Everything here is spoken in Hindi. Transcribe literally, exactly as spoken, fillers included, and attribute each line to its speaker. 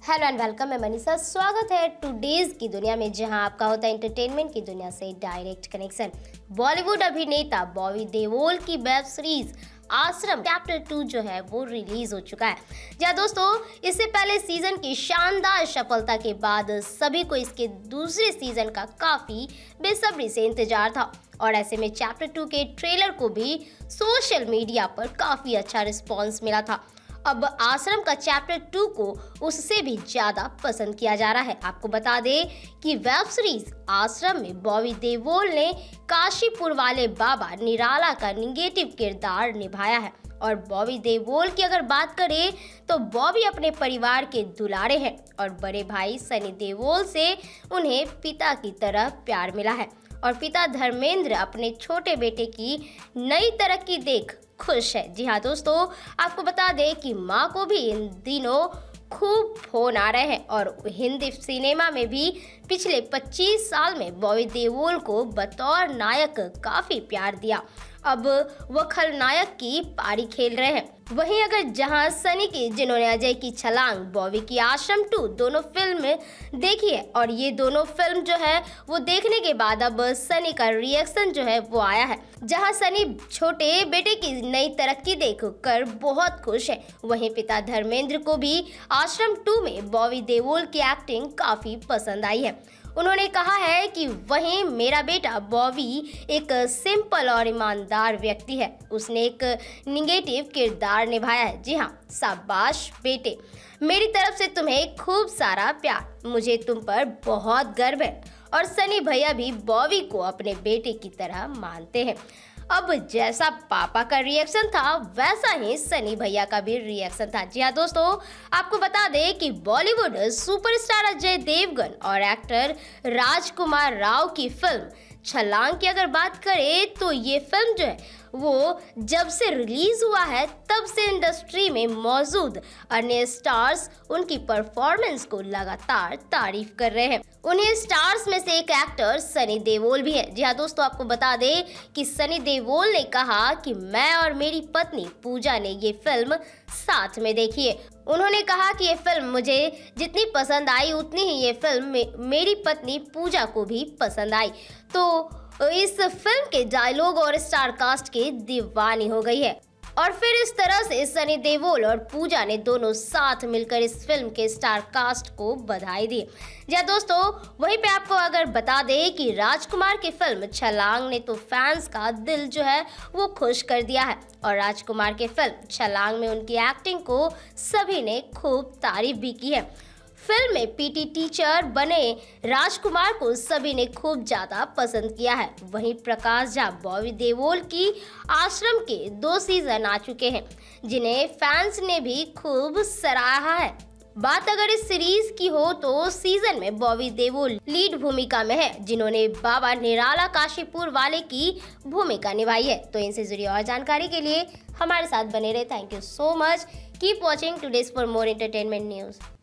Speaker 1: हेलो एंड वेलकम, मैं मनीषा। स्वागत है टुडेज की दुनिया में, जहां आपका होता है एंटरटेनमेंट की दुनिया से डायरेक्ट कनेक्शन। बॉलीवुड अभिनेता बॉबी देओल की web series Aashram chapter two जो है वो रिलीज हो चुका है। जहाँ दोस्तों, इससे पहले सीजन की शानदार सफलता के बाद सभी को इसके दूसरे सीजन का काफी बेसब्री से इंतजार था और ऐसे में चैप्टर टू के ट्रेलर को भी सोशल मीडिया पर काफी अच्छा रिस्पॉन्स मिला था। अब आश्रम का चैप्टर टू को उससे भी ज्यादा पसंद किया जा रहा है। आपको बता दें कि वेब सीरीज आश्रम में बॉबी देओल ने काशीपुर वाले बाबा निराला का निगेटिव किरदार निभाया है। और बॉबी देओल की अगर बात करें तो बॉबी अपने परिवार के दुलारे हैं और बड़े भाई सनी देओल से उन्हें पिता की तरह प्यार मिला है और पिता धर्मेंद्र अपने छोटे बेटे की नई तरक्की देख खुश है। जी हाँ दोस्तों, आपको बता दें कि माँ को भी इन दिनों खूब फोन आ रहे हैं और हिंदी सिनेमा में भी पिछले पच्चीस साल में बॉबी देओल को बतौर नायक काफी प्यार दिया। अब वो खलनायक की पारी खेल रहे हैं। वहीं अगर जहां सनी की, जिन्होंने अजय की छलांग, बॉबी की आश्रम टू दोनों फिल्म देखी है और ये दोनों फिल्म जो है वो देखने के बाद अब सनी का रिएक्शन जो है वो आया है, जहां सनी छोटे बेटे की नई तरक्की देखकर बहुत खुश है। वहीं पिता धर्मेंद्र को भी आश्रम टू में बॉबी देओल की एक्टिंग काफी पसंद आई है। उन्होंने कहा है कि वहीं मेरा बेटा बॉबी एक सिंपल और ईमानदार व्यक्ति है, उसने एक निगेटिव किरदार निभाया है। जी हाँ, शाबाश बेटे, मेरी तरफ से तुम्हें खूब सारा प्यार, मुझे तुम पर बहुत गर्व है। और सनी भैया भी बॉबी को अपने बेटे की तरह मानते हैं। अब जैसा पापा का रिएक्शन था वैसा ही सनी भैया का भी रिएक्शन था। जी हाँ दोस्तों, आपको बता दें कि बॉलीवुड सुपरस्टार अजय देवगन और एक्टर राजकुमार राव की फिल्म छलांग की अगर बात करें तो ये फिल्म जो है वो जब से रिलीज हुआ है तब से इंडस्ट्री में मौजूद अन्य स्टार्स उनकी परफॉर्मेंस को लगातार तारीफ कर रहे हैं। उन्हीं स्टार्स में से एक एक्टर सनी देओल भी है। जी हाँ दोस्तों, आपको बता दें कि सनी देओल ने कहा कि मैं और मेरी पत्नी पूजा ने ये फिल्म साथ में देखी है। उन्होंने कहा कि ये फिल्म मुझे जितनी पसंद आई उतनी ही ये फिल्म मेरी पत्नी पूजा को भी पसंद आई। तो इस फिल्म के डायलॉग और स्टार कास्ट की दीवानी हो गई है। और फिर इस तरह से सनी देओल और पूजा ने दोनों साथ मिलकर इस फिल्म के स्टार कास्ट को बधाई दी। जी दोस्तों, वहीं पे आपको अगर बता दें कि राजकुमार की फिल्म छलांग ने तो फैंस का दिल जो है वो खुश कर दिया है और राजकुमार की फिल्म छलांग में उनकी एक्टिंग को सभी ने खूब तारीफ भी की है। फिल्म में पीटी टीचर बने राजकुमार को सभी ने खूब ज्यादा पसंद किया है। वहीं प्रकाश झा बॉबी देओल की आश्रम के दो सीजन आ चुके हैं, जिन्हें फैंस ने भी खूब सराहा है। बात अगर इस सीरीज की हो तो सीजन में बॉबी देओल लीड भूमिका में है, जिन्होंने बाबा निराला काशीपुर वाले की भूमिका निभाई है। तो इनसे जुड़ी और जानकारी के लिए हमारे साथ बने रहे। Thank you so much. Keep watching today's for more entertainment news.